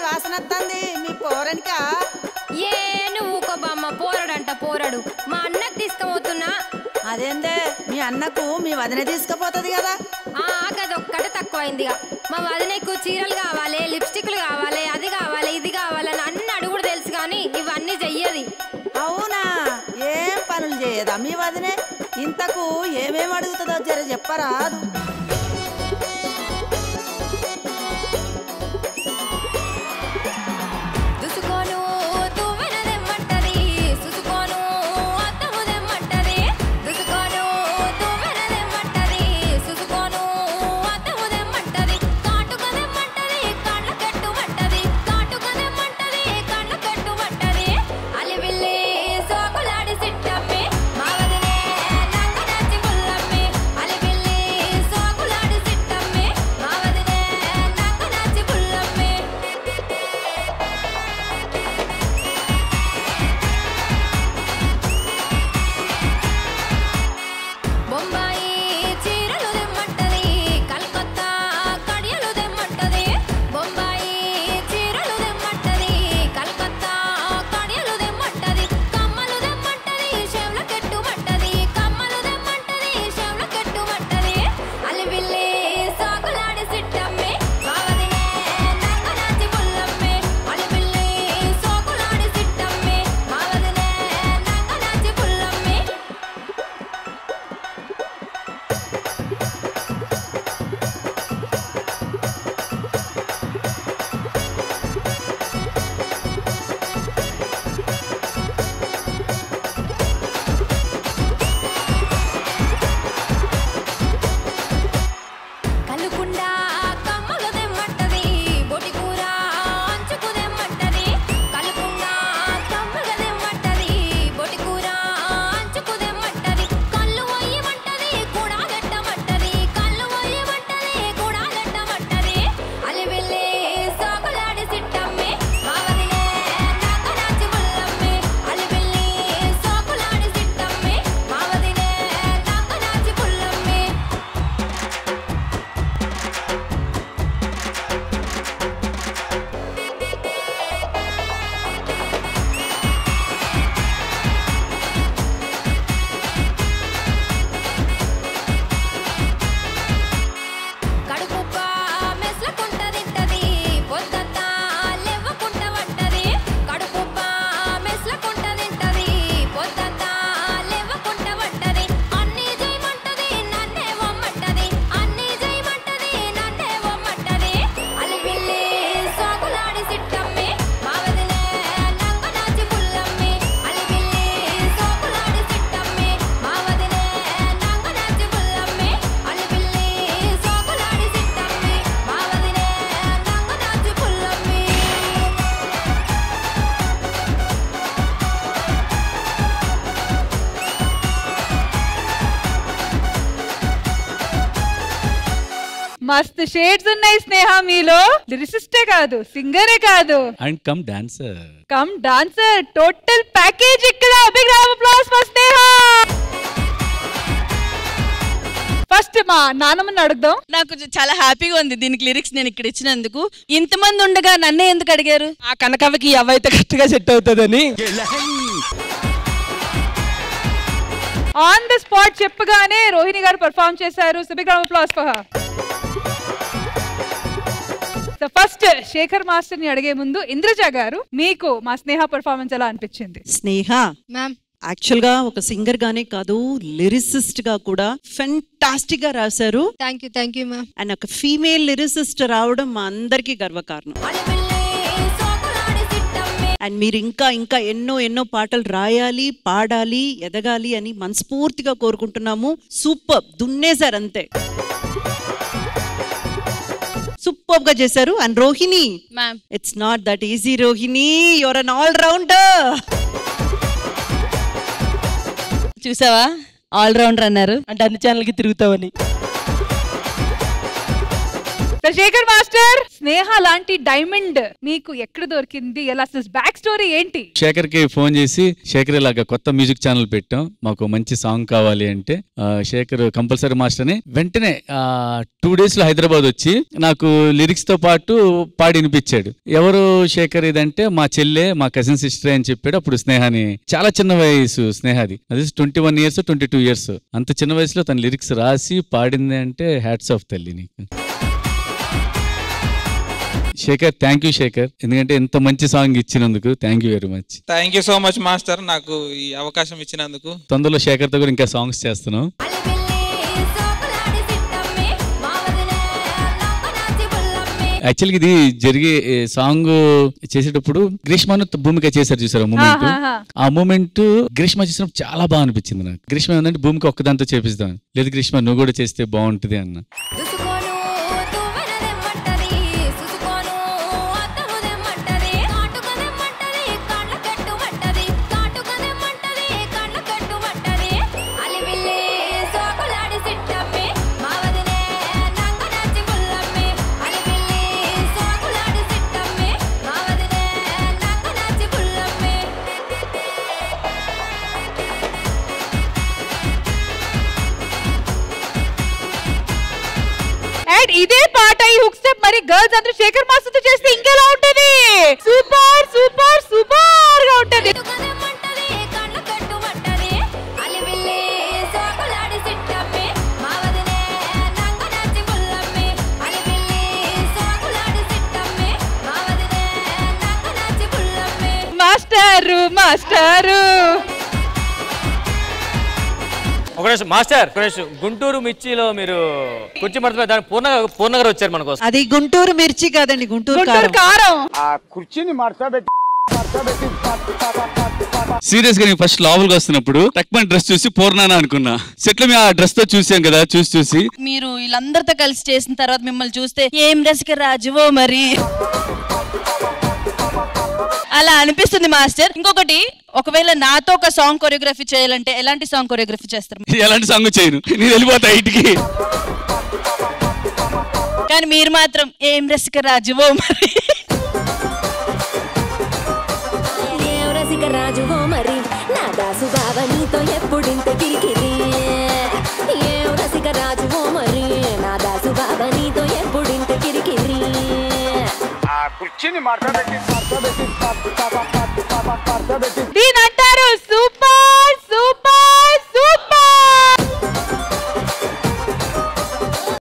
వాసన వస్తుంది మీ పోరనికా? ఏ నువ్వు ఒక బామ్మ పోరడంట పోరడు మా అన్నకు తీసుకుపోతున్నా. అదేందే మీ అన్నకు మీ వదిన తీసుకుపోతుంది కదా? గదొక్కటే తక్కువైందిగా. మా వదినకు చీరలు కావాలి, లిప్స్టిక్లు కావాలి, అది కావాలి ఇది కావాలని అన్ని అడుగుడు తెలుసు కానీ ఇవన్నీ చెయ్యది. అవునా? ఏం పనులు చేయదా మీ వదినే? ఇంతకు ఏమేమి అడుగుతుందో జర చెప్పరాదు. మస్తు షేడ్స్ ఉన్నాయి స్నేహ మీలో. లిరిసిస్టే కాదు, సింగరే కాదు, and cum dancer. Cum dancer, total package ఇక్కడ. Big round of applause for Sneha. First మా నాన్నమ్మని అడుగుదాం. నాకు చాలా హ్యాపీగా ఉంది దీనికి లిరిక్స్ నేను ఇక్కడ ఇచ్చినందుకు. ఇంతమంది ఉండగా నన్నే ఎందుకు అడిగారు? ఆ కనకవకి అవైతే కరెక్ట్ గా సెట్ అవుతుందని. ఆన్ ద స్పాట్ చెప్పగానే రోహిణి గారు పర్ఫార్మ్ చేశారు. So big round of applause for her. So first Shekhar master ని అడిగే ముందు ఇంద్రజ గారు, మీకు మా స్నేహ పర్ఫార్మెన్స్ ఎలా అనిపించింది? స్నేహ మ్యామ్ యాక్చువల్ గా ఒక సింగర్ గానే కాదు, లిరిసిస్ట్ గా కూడా ఫెంటాస్టిక్ గా రాశారు. Thank you ma'am. అండ్ ఒక ఫీమేల్ లిరిసిస్ట్ రావడం మా అందరికీ గర్వకారణం. అండ్ మీరు ఇంకా ఇంకా ఎన్నో పాటలు రాయాలి, పాడాలి, ఎదగాలి అని మనస్ఫూర్తిగా కోరుకుంటున్నాము. సూపర్, దున్నేశారు అంతే, సూపర్ గా చేశారు. And Rohini, it's not that easy Rohini, you're an all rounder. చూసావా, ఆల్ రౌండర్ అన్నారు అంటే అన్ని ఛానల్ కి తిరుగుతావని. శేఖర్ మాస్టర్, స్నేహ లాంటి డైమండ్ మీకు ఎక్కడ దొరికింది? ఎలా బ్యాక్ స్టోరీ ఏంటి? శేఖర్ కి ఫోన్ చేసి, శేఖర్ ఇలాగా కొత్త మ్యూజిక్ ఛానల్ పెట్టాం, మాకు మంచి సాంగ్ కావాలి అంటే శేఖర్ కంపల్సరీ మాస్టర్ అని వెంటనే 2 days లో హైదరాబాద్ వచ్చి నాకు లిరిక్స్ తో పాటు పాడి వినిపించాడు. ఎవరు శేఖర్ ఇదంటే మా చెల్లె, మా కజిన్ సిస్టర్ అని చెప్పాడు. అప్పుడు స్నేహాని, చాలా చిన్న వయసు స్నేహది, అది 21 years 22 years, అంత చిన్న వయసులో తన లిరిక్స్ రాసి పాడింది అంటే హ్యాట్స్ ఆఫ్ తల్లి నీకు. శేఖర్, థ్యాంక్ యూ శేఖర్, ఎందుకంటే ఇంత మంచి సాంగ్ ఇచ్చినందుకు thank you very much. Thank you so much master, నాకు ఈ అవకాశం ఇచ్చినందుకు. తొందరలో శేఖర్ తో కూడా ఇంకా సాంగ్స్ చేస్తున్నాం. యాక్చువల్గా ఇది జరిగే సాంగ్ చేసేటప్పుడు గ్రీష్మను భూమిక చేశారు, చూసారు మూమెంట్. ఆ మూమెంట్ గ్రీష్మ చేసినప్పుడు చాలా బాగా అనిపించింది నాకు. గ్రీష్మ ఏంటంటే భూమిక ఒక్కదాంతో చేపిస్తాం, లేదు గ్రీష్మ నువ్వు కూడా చేస్తే బాగుంటుంది అన్న. ఇదే పాట ఈ హుక్ స్టెప్ మరి గర్ల్స్ అందరూ శేఖర్ మాస్టర్ తో చేస్తే ఇంకెలా ఉంటది? సూపర్ సూపర్ సూపర్ గా ఉంటది. మాస్టరు మాస్టరు ఒక నిమిషం మాస్టర్, ఒక నిమిషం. గుంటూరు మిర్చిలో మీరు కుర్చీ మర్చిపోయి దాని పూర్ణగారు వచ్చారు మన కోసం. అది గుంటూరు మిర్చి కాదండి, గుంటూరు కారం. ఆ కుర్చీని మార్చబెట్టి సీరియస్ గా నేను ఫస్ట్ లోపలికి వస్తున్నప్పుడు టక్మన్ డ్రెస్ చూసి పూర్ణానా అనుకున్నా. సెట్ లో మేము ఆ డ్రెస్ తో చూసాం కదా, చూసి మీరు వీళ్ళందరితో కలిసి చేసిన తర్వాత మిమ్మల్ని చూస్తే ఏం రసిక రాజువో మరి అలా అనిపిస్తుంది మాస్టర్. ఇంకొకటి, ఒకవేళ నాతో ఒక సాంగ్ కొరియోగ్రఫీ చేయాలంటే ఎలాంటి సాంగ్ కొరియోగ్రఫీ చేస్తారు? ఎలాంటి సాంగ్ చేయను, నేను వెళ్ళిపోతా ఇంటికి. కానీ మీరు మాత్రం ఏం రసిక రాజువో మరి రాజువో మరి నా దాసు బాబా నీతో ఎప్పుడింత కిరికిరి. ఏం రసిక రాజువో మరి నా దాసు బాబా నీతో ఎప్పుడింత కిరికిరి. ఆ కుర్చీని మార్చబెట్టి దీని అంటారు